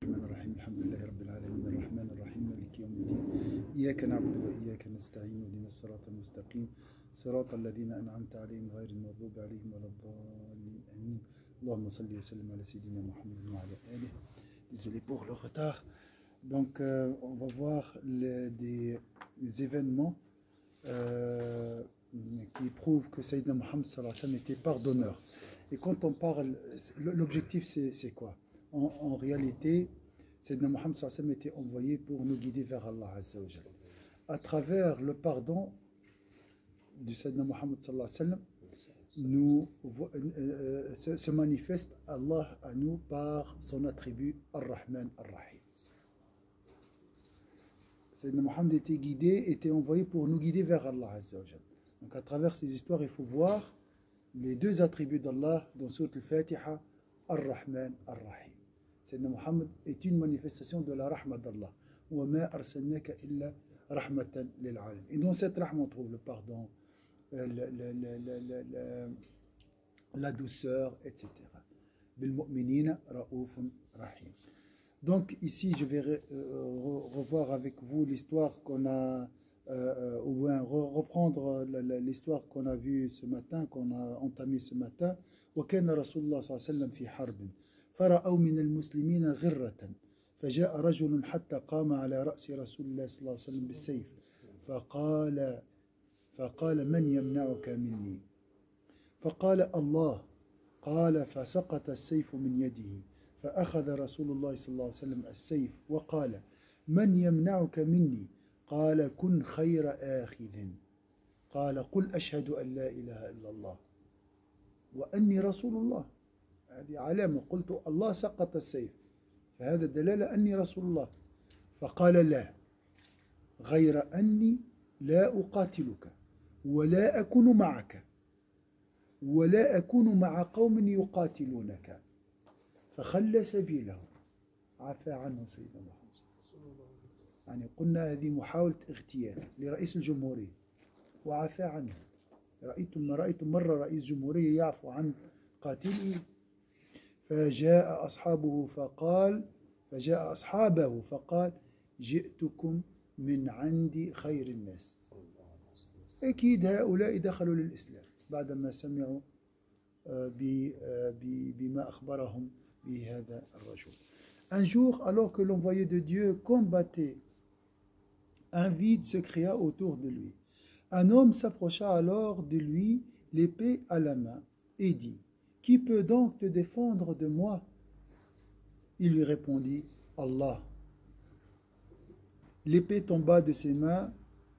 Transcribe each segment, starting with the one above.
الرحمن الرحيم الحمد لله رب العالمين الرحمن الرحيم مالك يوم الدين إياك نعبد وإياك نستعين اهدنا الصراط المستقيم صراط الذين أنعمت عليهم غير المغضوب عليهم ولا الضالين آمين اللهم صل وسلم على سيدنا محمد وعلى آله. Désolé pour le retard. Donc on va voir des événements qui prouvent que Sayyidina Muhammad sallallahu alayhi wa sallam était pardonneur. Et quand on parle, l'objectif c'est quoi? En réalité, Sayyidina Muhammad sallallahu alayhi wa sallam était envoyé pour nous guider vers Allah azza wa jalla. À travers le pardon du Sayyidina Muhammad sallallahu alayhi wa sallam, se manifeste Allah à nous par son attribut Ar-Rahman Ar-Rahim. Sayyidina Muhammad était guidé, était envoyé pour nous guider vers Allah azza wa jalla. Donc à travers ces histoires, il faut voir les deux attributs d'Allah dans Sourate Al-Fatiha, Ar-Rahman Ar-Rahim. Sayyidina Muhammad est une manifestation de la rahma d'Allah. Wa ma arsalnaka illa rahmatan lil alamin. Et dans cette rahma, on trouve le pardon, la douceur, etc. Bil mu'minina ra'oufun rahim. Donc ici, je vais revoir avec vous l'histoire qu'on a, ou bien reprendre l'histoire qu'on a vue ce matin, qu'on a entamée ce matin. وكان رسول الله صلى الله عليه وسلم في حرب فرأوا من المسلمين غرة فجاء رجل حتى قام على رأس رسول الله صلى الله عليه وسلم بالسيف فقال من يمنعك مني؟ فقال الله. قال فسقط السيف من يده فأخذ رسول الله صلى الله عليه وسلم السيف وقال من يمنعك مني؟ قال كن خير آخذ. قال قل أشهد أن لا إله إلا الله وأني رسول الله. هذه علامة. قلت الله سقط السيف فهذا دلالة أني رسول الله. فقال لا غير أني لا أقاتلك ولا أكون معك ولا أكون مع قوم يقاتلونك فخلى سبيله. عفى عنه سيدنا محمد. يعني قلنا هذه محاولة اغتيال لرئيس الجمهورية وعفى عنه. رأيت مرة رئيس جمهورية يعفو عن قاتله. فجاء أصحابه فقال جئتكم من عند خير الناس. أكيد هؤلاء دخلوا للإسلام بعدما سمعوا بما أخبرهم بهذا الرجل. Un jour, alors que l'envoyé de Dieu combattait, un vide se créa autour de lui. Un homme s'approcha alors de lui, l'épée à la main, et dit: Qui peut donc te défendre de moi? Il lui répondit: Allah. L'épée tomba de ses mains,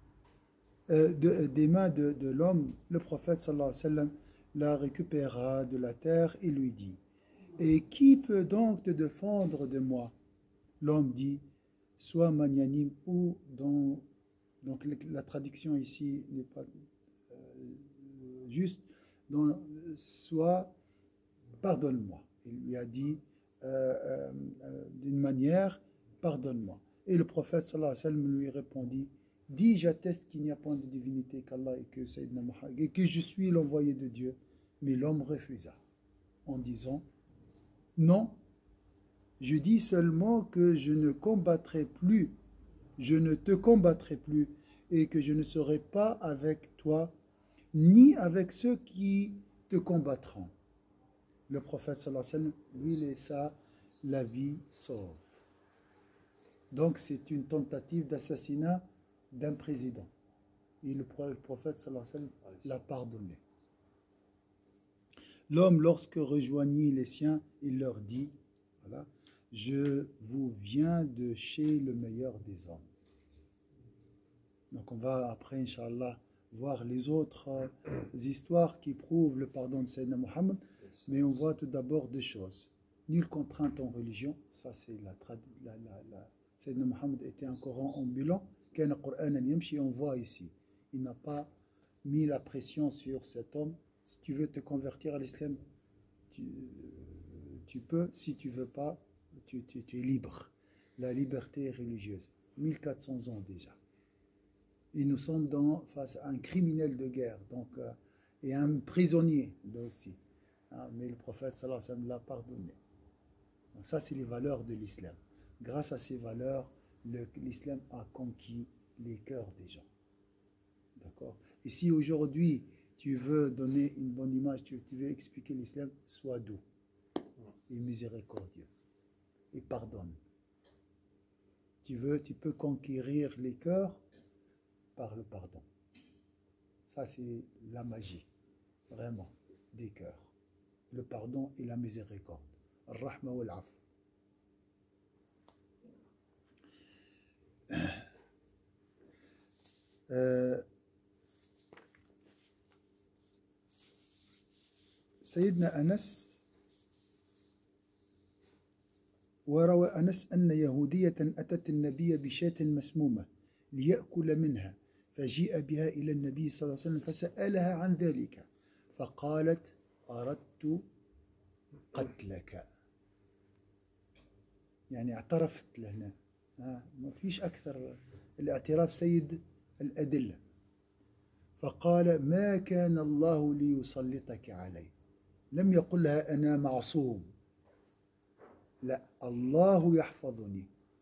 des mains de l'homme. Le prophète sallallahu alayhi wa sallam la récupéra de la terre et lui dit: Et qui peut donc te défendre de moi? L'homme dit: Sois magnanime, ou donc la traduction ici n'est pas juste, donc soit pardonne-moi. Il lui a dit d'une manière: pardonne-moi. Et le prophète sallallahu alayhi wa sallam lui répondit: Dis, j'atteste qu'il n'y a point de divinité qu'Allah et que Sayyidina Muhammad et que je suis l'envoyé de Dieu. Mais l'homme refusa en disant: Non, je dis seulement que je ne combattrai plus, je ne te combattrai plus, et que je ne serai pas avec toi, ni avec ceux qui te combattront. Le prophète sallallahu alayhi wa sallam lui laissa la vie sauve. Donc c'est une tentative d'assassinat d'un président. Et le prophète sallallahu alayhi wa sallam l'a pardonné. L'homme, lorsque rejoignit les siens, il leur dit: voilà, je vous viens de chez le meilleur des hommes. Donc on va après, Inch'Allah, voir les autres histoires qui prouvent le pardon de Sayyidina Muhammad, mais on voit tout d'abord deux choses. Nulle contrainte en religion, ça c'est Sayyidina Muhammad était un Coran ambulant, Kana Qur'anan yamshi, on voit ici. Il n'a pas mis la pression sur cet homme. Si tu veux te convertir à l'islam, tu peux. Si tu ne veux pas, tu es libre. La liberté religieuse. 1400 ans déjà. Et nous sommes face à un criminel de guerre, donc, et un prisonnier aussi. Mais le prophète sallallahu alayhi wa sallam l'a pardonné. Donc ça, c'est les valeurs de l'islam. grâce à ces valeurs, l'islam a conquis les cœurs des gens. D'accord? Et si aujourd'hui tu veux donner une bonne image, tu veux expliquer l'islam, sois doux et miséricordieux et pardonne. Tu peux conquérir les cœurs par le pardon. Ça, c'est la magie, vraiment, des cœurs. Le pardon et la miséricorde. Ar-Rahma wal-Af. سيدنا أنس وروى أنس أن يهودية أتت النبي بشاة مسمومة ليأكل منها فجيء بها إلى النبي صلى الله عليه وسلم فسألها عن ذلك فقالت أردت قتلك. يعني اعترفت لهنا، ما فيش أكثر الاعتراف سيد الأدلة. فقال ما كان الله ليسلطك علي، لم يقل لها أنا معصوم، لا، الله يحفظني.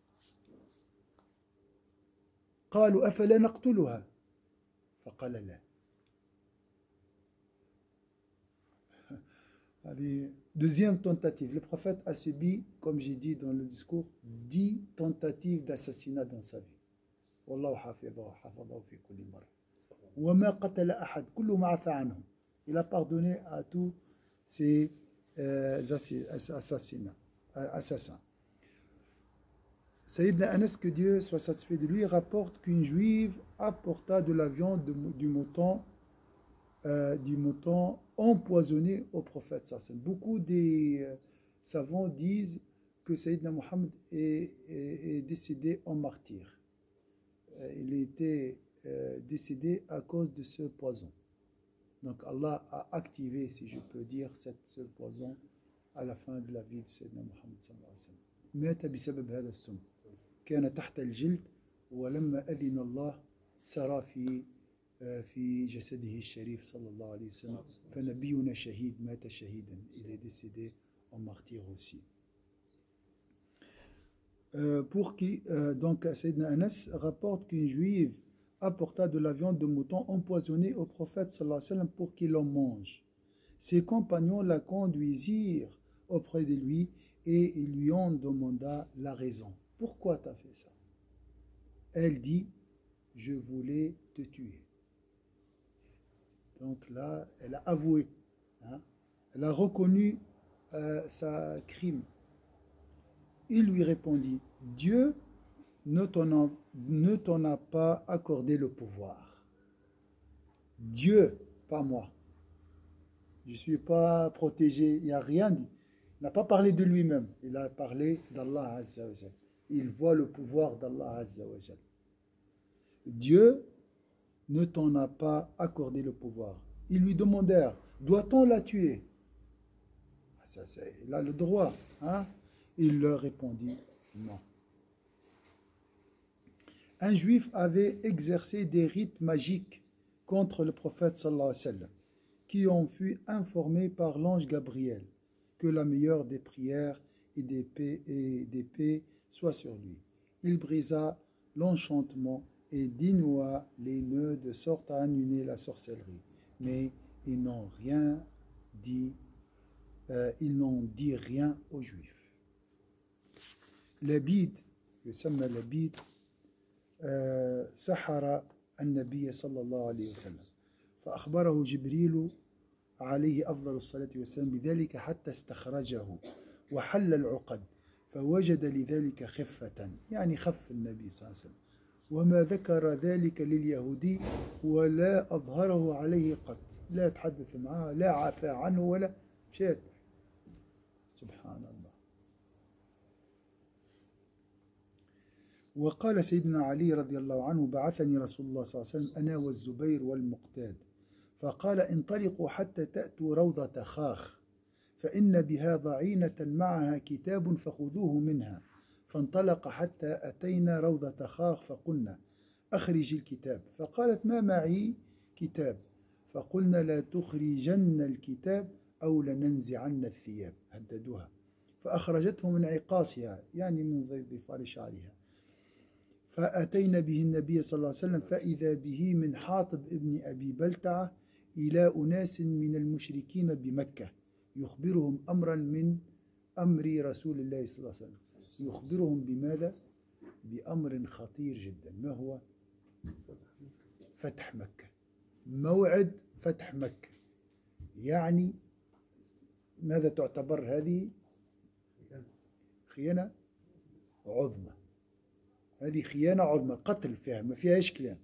قالوا أفلا نقتلها؟ فقال لا. Deuxième tentative. Le prophète a subi, comme j'ai dit dans le discours, 10 tentatives d'assassinat dans sa vie. Wallahu hafidhahu fi kulli marra. Wa ma qatala ahad, kullu ma afa anhu. Il a pardonné à tous ces assassins. Sayyidina Anas, que Dieu soit satisfait de lui, rapporte qu'une juive apporta de la viande du mouton empoisonné au prophète. Beaucoup des savants disent que Sayyidina Muhammad est décédé en martyr. Il était décédé à cause de ce poison. Donc Allah a activé, si je peux dire, ce poison à la fin de la vie de Sayyidina Muhammad sallallahu alayhi wa sallam. مات بسبب هذا السم كان تحت الجلد ولما أذن الله سرى في جسده الشريف صلى الله عليه وسلم فنبينا شهيد مات شهيدا. Il est décédé en martyr aussi. Pour qui donc Sayyidina Anas rapporte qu'une juive apporta de la viande de mouton empoisonnée au prophète sallallahu alayhi wa sallam pour qu'il en mange. Ses compagnons la conduisirent auprès de lui et ils lui en demanda la raison. Pourquoi tu as fait ça? Elle dit, je voulais te tuer. Donc là, elle a avoué, elle a reconnu sa crime. Il lui répondit, Dieu ne t'en a pas accordé le pouvoir. Dieu, pas moi. Je ne suis pas protégé, il n'y a rien dit. Il n'a pas parlé de lui-même, il a parlé d'Allah Azza wa Jal. Il voit le pouvoir d'Allah Azza wa Jal. Dieu ne t'en a pas accordé le pouvoir. Ils lui demandèrent, doit-on la tuer? Il a le droit. Il leur répondit, non. Un juif avait exercé des rites magiques contre le prophète sallallahu alayhi wa sallam, qui en fut informé par l'ange Gabriel que la meilleure des prières et des paix soit sur lui. Il brisa l'enchantement et dénoua les nœuds de sorte à annuler la sorcellerie. Mais ils n'ont dit rien aux Juifs. Labid, يسمى لبيد سحر النبي صلى الله عليه وسلم فأخبره جبريل عليه أفضل الصلاة والسلام بذلك حتى استخرجه وحل العقد فوجد لذلك خفة، يعني خف النبي صلى الله عليه وسلم، وما ذكر ذلك لليهودي ولا أظهره عليه قط، لا تحدث معه لا عفى عنه ولا شيء. سبحان الله. وقال سيدنا علي رضي الله عنه بعثني رسول الله صلى الله عليه وسلم أنا والزبير والمقداد فقال انطلقوا حتى تأتوا روضة خاخ فإن بها ضعينة معها كتاب فخذوه منها. فانطلق حتى أتينا روضة خاخ فقلنا أخرج الكتاب فقالت ما معي كتاب فقلنا لا تخرجن الكتاب أو لننزعن الثياب، هددوها. فأخرجته من عقاصها يعني من ظفار شعرها. فأتينا به النبي صلى الله عليه وسلم فإذا به من حاطب ابن أبي بلتعة إلى أناس من المشركين بمكة يخبرهم أمرا من أمر رسول الله صلى الله عليه وسلم. يخبرهم بماذا؟ بأمر خطير جدا. ما هو؟ فتح مكة، موعد فتح مكة. يعني ماذا تعتبر هذه؟ خيانة عظمى. هذه خيانة عظمى، قتل فيها، ما فيهاش كلام.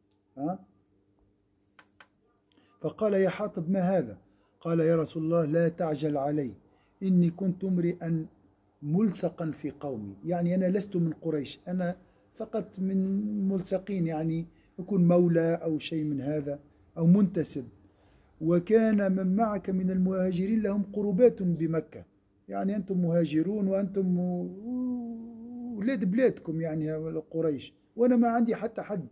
فقال يا حاطب ما هذا؟ قال يا رسول الله لا تعجل علي، إني كنت امرئا ملصقا في قومي، يعني أنا لست من قريش، أنا فقط من ملصقين، يعني يكون مولى أو شيء من هذا أو منتسب. وكان من معك من المهاجرين لهم قربات بمكة، يعني أنتم مهاجرون وأنتم ولاد بلادكم يعني قريش، وأنا ما عندي حتى حد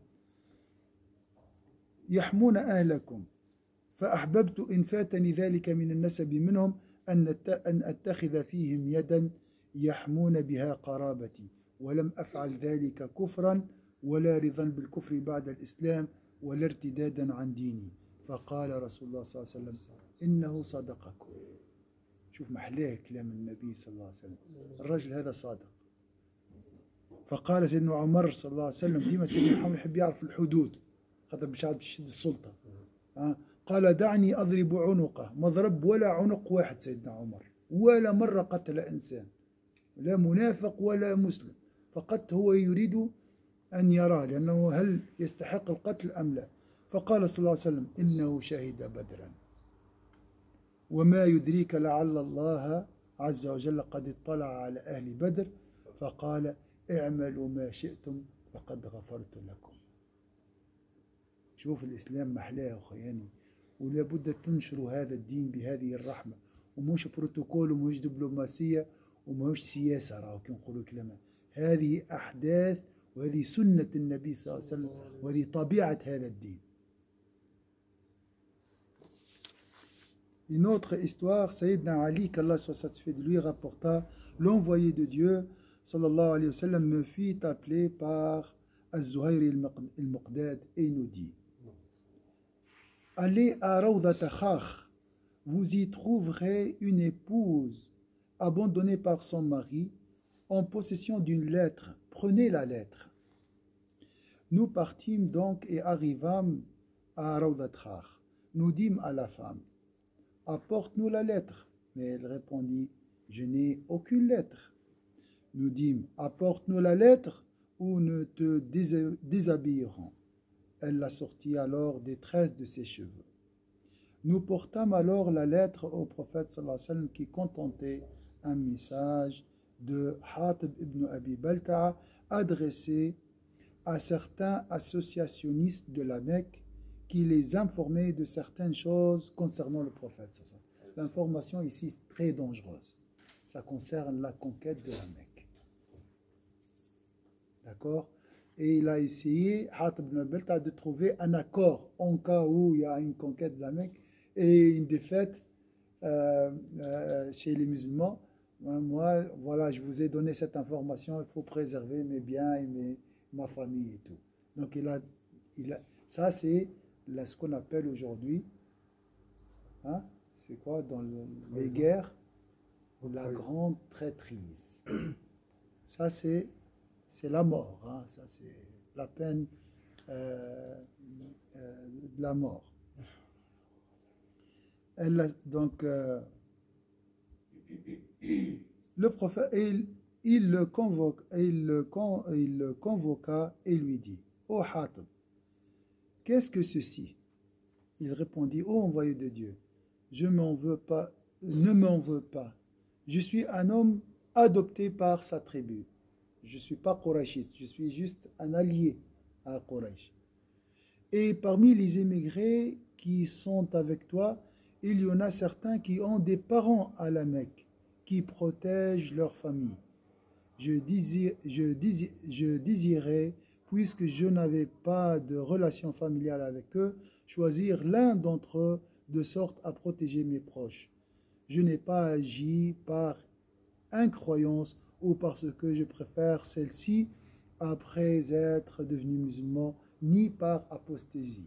يحمون أهلكم. فأحببت إن فاتني ذلك من النسب منهم أن أتخذ فيهم يدا يحمون بها قرابتي، ولم أفعل ذلك كفرا ولا رضا بالكفر بعد الإسلام ولا ارتدادا عن ديني. فقال رسول الله صلى الله عليه وسلم إنه صدقكم. شوف محلاه كلام النبي صلى الله عليه وسلم، الرجل هذا صادق. فقال سيدنا عمر صلى الله عليه وسلم، ديما سيدنا محمد يحب يعرف الحدود خاطر باش عاد يشد السلطة. قال دعني أضرب عنقه، ما ضرب ولا عنق واحد سيدنا عمر، ولا مرة قتل إنسان، لا منافق ولا مسلم، فقط هو يريد أن يرى لأنه هل يستحق القتل أم لا. فقال صلى الله عليه وسلم إنه شهد بدرا، وما يدريك لعل الله عز وجل قد اطلع على أهل بدر فقال اعملوا ما شئتم فقد غفرت لكم. شوف الإسلام محلاه وخياني، ولا بد تنشروا هذا الدين بهذه الرحمة، ومش بروتوكول ومش دبلوماسية ومش سياسة. راهو كي نقولوا كلمة، هذه أحداث وهذه سنة النبي صلى الله عليه وسلم وهذه طبيعة هذا الدين. Une autre histoire, Sayyidina Ali, qu'Allah soit satisfait de lui, rapporta l'envoyé de Dieu, sallallahu alayhi wa sallam, me fit appeler par Az-Zuhayri al-Muqdad et nous dit: allez à Rawdat Khakh, vous y trouverez une épouse abandonnée par son mari en possession d'une lettre. Prenez la lettre. Nous partîmes donc et arrivâmes à Rawdat Khakh. Nous dîmes à la femme: apporte-nous la lettre. Mais elle répondit: je n'ai aucune lettre. Nous dîmes: apporte-nous la lettre ou nous te déshabillerons. Elle la sortit alors des tresses de ses cheveux. Nous portâmes alors la lettre au prophète sallallahu alayhi wa sallam qui contenait un message de Hatib ibn Abi Balta'a adressé à certains associationnistes de la Mecque qui les informaient de certaines choses concernant le prophète. L'information ici est très dangereuse. Ça concerne la conquête de la Mecque. D'accord? Et il a essayé, Hatib ibn Abi Balta'a, de trouver un accord en cas où il y a une conquête de la Mecque et une défaite chez les musulmans. Moi, voilà, je vous ai donné cette information, il faut préserver mes biens et ma famille et tout. Donc ça c'est ce qu'on appelle aujourd'hui, c'est quoi dans les guerres, la grande traîtrise. Ça c'est la mort, ça c'est la peine de la mort. Donc le prophète, il le convoqua et lui dit: ô Hatib, qu'est-ce que ceci? Il répondit: ô envoyé de Dieu, je m'en veux pas, ne m'en veux pas. Je suis un homme adopté par sa tribu. Je ne suis pas Qurayshite, je suis juste un allié à Quraysh. Et parmi les émigrés qui sont avec toi, il y en a certains qui ont des parents à la Mecque, qui protègent leur famille. Je désirais, puisque je n'avais pas de relation familiale avec eux, choisir l'un d'entre eux de sorte à protéger mes proches. Je n'ai pas agi par incroyance ou parce que je préfère celle-ci après être devenu musulman, ni par apostasie.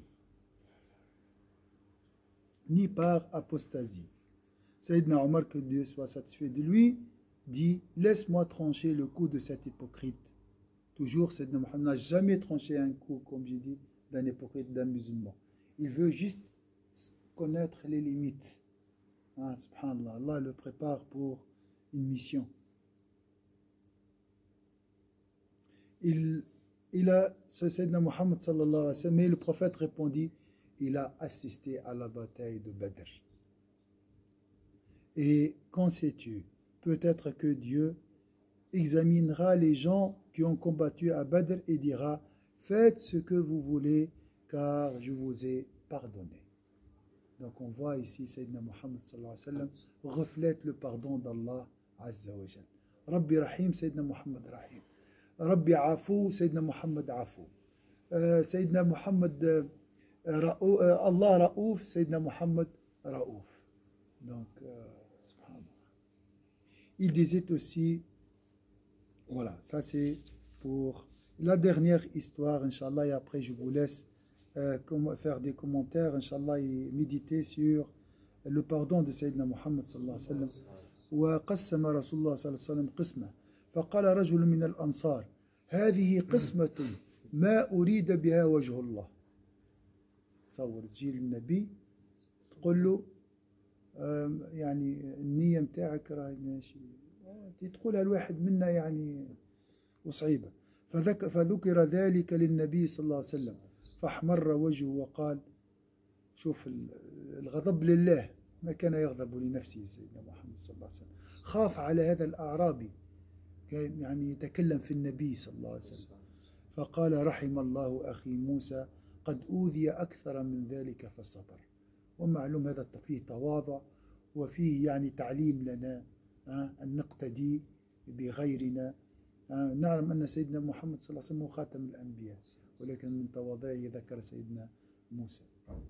Ni par apostasie. Sayyidina Omar, que Dieu soit satisfait de lui, dit « Laisse-moi trancher le coup de cet hypocrite. » Toujours, Sayyidina Mohammed n'a jamais tranché un coup, comme j'ai dit, d'un hypocrite, d'un musulman. Il veut juste connaître les limites. Ah, subhanallah, Allah le prépare pour une mission. Il a, ce Sayyidina Mohammed sallallahu alayhi wa sallam, mais le prophète répondit, il a assisté à la bataille de Badr. Et qu'en sais-tu? Peut-être que Dieu examinera les gens qui ont combattu à Badr et dira, faites ce que vous voulez, car je vous ai pardonné. Donc on voit ici Sayyidina Muhammad sallallahu alayhi wa sallam reflète le pardon d'Allah azza wa jal. Rabbi Rahim, Sayyidina Muhammad Rahim. Rabbi Afou, Sayyidina Muhammad Afou. Sayyidina Muhammad Allah Raouf, Sayyidina Muhammad Raouf. Donc, subhanallah. Il disait aussi, voilà, ça c'est pour la dernière histoire, Inch'Allah, et après je vous laisse faire des commentaires, Inch'Allah, et méditer sur le pardon de Sayyidina Muhammad sallallahu alayhi wa sallam. وقسم رسول الله صلى الله عليه وسلم قسمة فقال رجل من الأنصار هذه قسمة ما أريد بها وجه الله. تصور تجي للنبي تقول له يعني النية متاعك راهي ماشي، تقولها الواحد منا يعني وصعيبة. فذكر ذلك للنبي صلى الله عليه وسلم فاحمر وجهه وقال، شوف الغضب لله، ما كان يغضب لنفسه سيدنا محمد صلى الله عليه وسلم. خاف على هذا الأعرابي يعني يتكلم في النبي صلى الله عليه وسلم، فقال رحم الله أخي موسى قد أوذي أكثر من ذلك فصبر. ومعلوم هذا فيه تواضع وفيه يعني تعليم لنا أن نقتدي بغيرنا. نعلم أن سيدنا محمد صلى الله عليه وسلم هو خاتم الأنبياء، ولكن من تواضعه ذكر سيدنا موسى.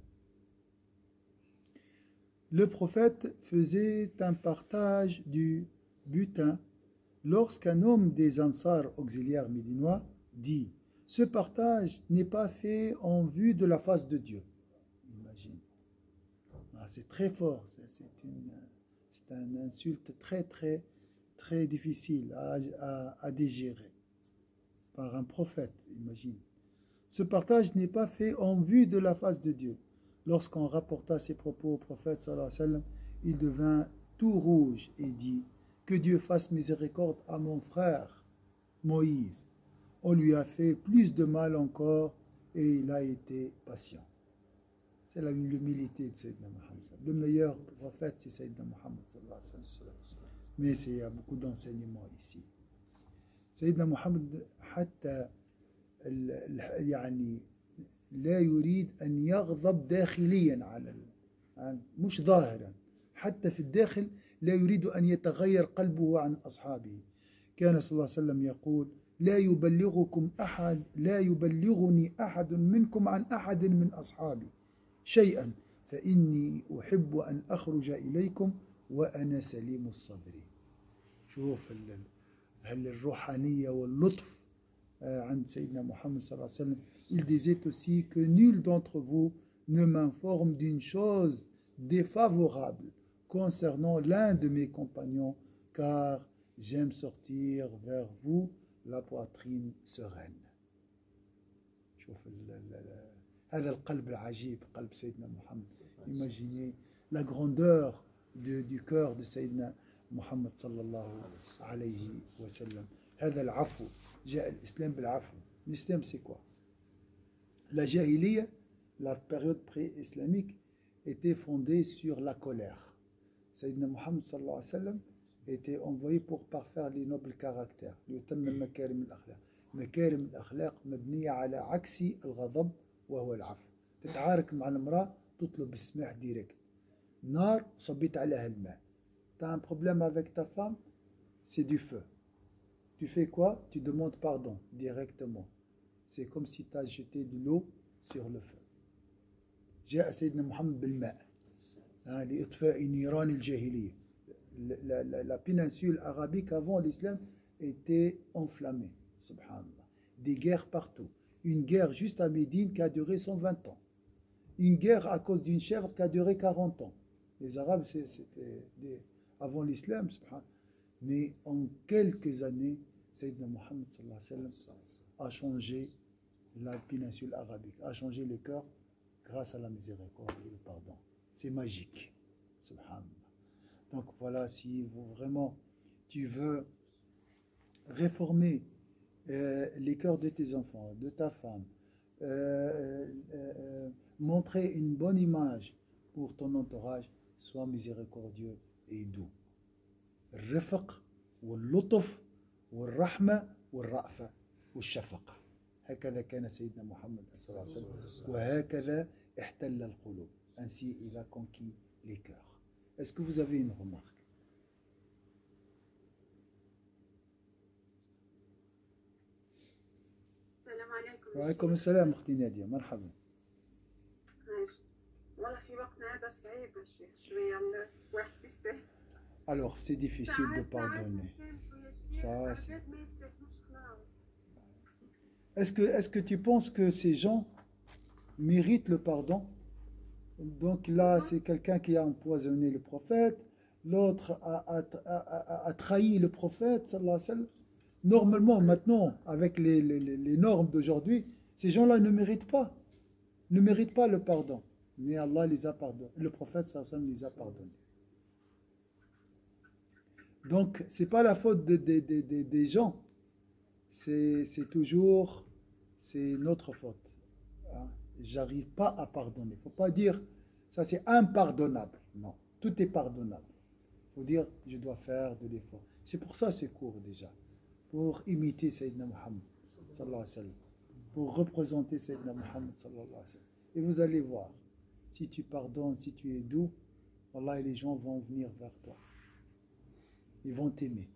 Le prophète faisait un partage du butin lorsqu'un homme des Ansar auxiliaires médinois dit « Ce partage n'est pas fait en vue de la face de Dieu. » Imagine. C'est très fort, c'est une insulte très très très difficile à digérer par un prophète, imagine. Ce partage n'est pas fait en vue de la face de Dieu. Lorsqu'on rapporta ces propos au prophète sallallahu alayhi wa sallam, il devint tout rouge et dit que Dieu fasse miséricorde à mon frère Moïse. On lui a fait plus de mal encore et il a été patient. C'est l'humilité de Sayyidina Muhammad. Le meilleur prophète, c'est Sayyidina Muhammad sallallahu alayhi wa sallam. Mais il y a beaucoup d'enseignements ici. Sayyidina Muhammad حتى يعني لا يريد أن يغضب داخليا على مش ظاهرا، حتى في الداخل لا يريد أن يتغير قلبه عن أصحابه. كان صلى الله عليه وسلم يقول لا يبلغني أحد منكم عن أحد من أصحابي شيئا فإني أحب أن أخرج إليكم وأنا سليم الصدر. شوف الروحانية واللطف عند سيدنا محمد صلى الله عليه وسلم. Il disait aussi que nul d'entre vous ne m'informe d'une chose défavorable concernant l'un de mes compagnons, car j'aime sortir vers vous la poitrine sereine. شوف هذا القلب العجيب، قلب سيدنا محمد. Imaginez la grandeur du cœur de سيدنا محمد صلى الله عليه وسلم. هذا العفو، جاء الإسلام بالعفو. L'islam c'est quoi? La jahiliya, la période pré-islamique, était fondée sur la colère. Sayyidina Muhammad sallallahu alayhi wa sallam était envoyé pour parfaire les nobles caractères. ليتمم مكارم الأخلاق. مكارم الأخلاق مبنية على عكس الغضب وهو العفو. تتعارك مع المرأة تطلب السماح ديريكت. نار وصبيت عليها الماء. T'as un problème avec ta femme, c'est du feu. Tu fais quoi? Tu demandes pardon directement. C'est comme si tu as jeté de l'eau sur le feu. جاء سيدنا محمد بالماء لإطفاء نيران الجاهلية. la péninsule arabique avant l'islam était enflammée, subhanallah. Des guerres partout. Une guerre juste à Médine qui a duré 120 ans. Une guerre à cause d'une chèvre qui a duré 40 ans. Les Arabes, c'était avant l'islam, subhanallah. Mais en quelques années, Sayyidina Muhammad sallallahu alayhi wa sallam a changé la péninsule arabique, a changé le cœur grâce à la miséricorde et le pardon. C'est magique, subhanallah. Donc voilà, si vraiment tu veux réformer les cœurs de tes enfants, de ta femme, montrer une bonne image pour ton entourage, sois miséricordieux et doux. الرفق واللطف والرحمة والرأفة والشفقة هكذا كان سيدنا محمد صلى الله عليه وسلم وهكذا احتل القلوب. Ainsi il a conquis les cœurs. Est-ce que vous avez une remarque? السلام عليكم. وعليكم السلام أختي نادية، مرحبا. ماشي. والله في وقتنا هذا صعيب الشيخ شوية الواحد يستاهل. Alors c'est difficile de pardonner. Ça, est-ce que tu penses que ces gens méritent le pardon? Donc là, c'est quelqu'un qui a empoisonné le prophète, l'autre a trahi le prophète, sallallahu alayhi wa sallam. Normalement, maintenant, avec les normes d'aujourd'hui, ces gens-là ne méritent pas le pardon. Mais Allah les a pardonnés. Le prophète, sallallahu alayhi wa sallam, les a pardonnés. Donc, ce n'est pas la faute des gens, c'est toujours, c'est notre faute. Hein? J'arrive pas à pardonner. Il ne faut pas dire, ça c'est impardonnable. Non, tout est pardonnable. Il faut dire, je dois faire de l'effort. C'est pour ça ce cours déjà, pour imiter Sayyidina Muhammad, sallallahu alayhi wa sallam, pour représenter Sayyidina Muhammad, sallallahu alayhi wa sallam. Et vous allez voir, si tu pardonnes, si tu es doux, Allah et les gens vont venir vers toi. Ils vont t'aimer.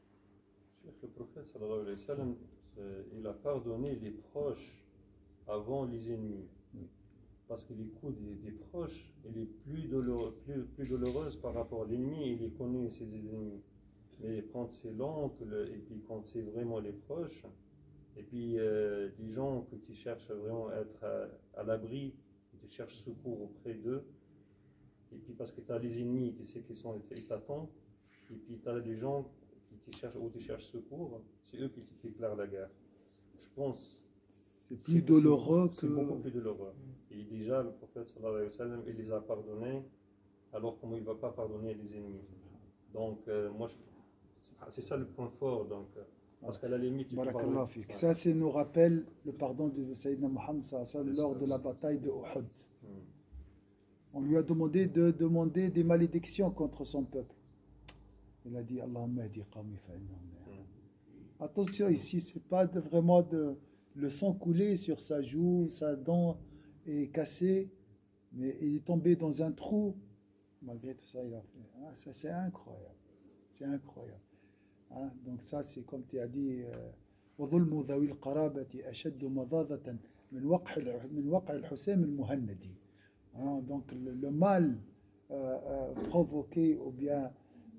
Le prophète sallallahu alayhi wa sallam, il a pardonné les proches avant les ennemis. Oui. Parce que les coups des proches, il est plus douloureuse par rapport à l'ennemi, il les connaît, ses ennemis. Mais quand c'est l'oncle, et puis quand c'est vraiment les proches, et puis les gens que tu cherches vraiment à être à l'abri, que tu cherches secours auprès d'eux, et puis parce que tu as les ennemis, tu sais qu'ils sont, ils t'attendent, et puis tu as des gens qui te cherchent, où tu cherches secours, c'est eux qui te déclarent la guerre. Je pense. C'est plus douloureux que... C'est beaucoup plus douloureux. Et déjà, le prophète sallallahu alayhi wa sallam, il les a pardonnés, alors comment il ne va pas pardonner les ennemis. Donc, moi, c'est ça le point fort. Donc, parce qu'à la limite, tu peux pardonner. Ça, c'est nous rappelle le pardon de Sayyidina Muhammad sallallahu alayhi wa sallam lors de la bataille de Uhud. On lui a demandé de demander des malédictions contre son peuple. Il a dit Allahumma hadi qawmi fa innahum. Attention, ici, c'est pas vraiment le sang coulé sur sa joue, sa dent est cassée, mais il est tombé dans un trou. Malgré tout ça, il a fait. Ah, ça, c'est incroyable. C'est incroyable. Hein? Donc, ça, c'est comme tu as dit وظلم ذوي القرابة أشد مضاضة من وقع الحسام المهندي. Donc, le mal provoqué ou bien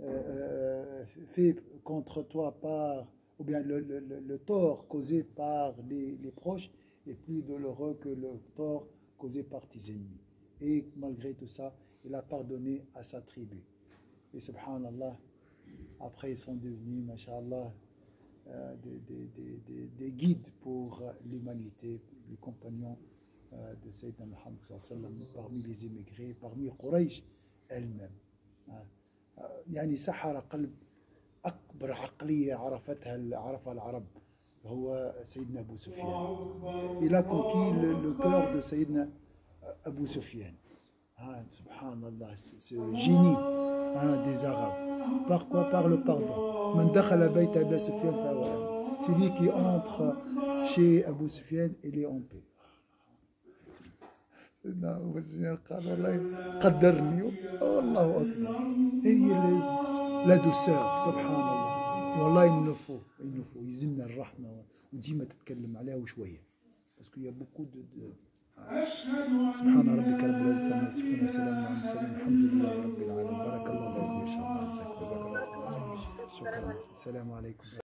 fait contre toi par, ou bien le tort causé par les proches est plus douloureux que le tort causé par tes ennemis. Et malgré tout ça, il a pardonné à sa tribu. Et subhanallah, après ils sont devenus, masha'Allah, des guides pour l'humanité, les compagnons de Sayyidina Muhammad sallallahu alayhi wa sallam, parmi les immigrés, parmi Quraysh elle-même. يعني سحر قلب أكبر عقلية عرفها العرب هو سيدنا أبو سفيان. Il a conquis le cœur de Sayyidina Abu Sufyan. Subhanallah, ce génie des Arabes. Par quoi? Par le pardon. من دخل بيت أبي سفيان فهو آمن. Celui qui entre chez Abu Sufyan, il est en paix. سيدنا أبو سفيان قال والله قدرني والله أكبر. هي la douceur, subhanallah. والله il nous faut يلزمنا الرحمة وديما تتكلم عليها وشوية. Parce qu'il y a beaucoup de سبحان ربك رب العزة عما يصفون وسلام على المرسلين الحمد لله رب العالمين. بارك الله فيكم إن شاء الله. جزاكم الله خير. شكرا. السلام عليكم.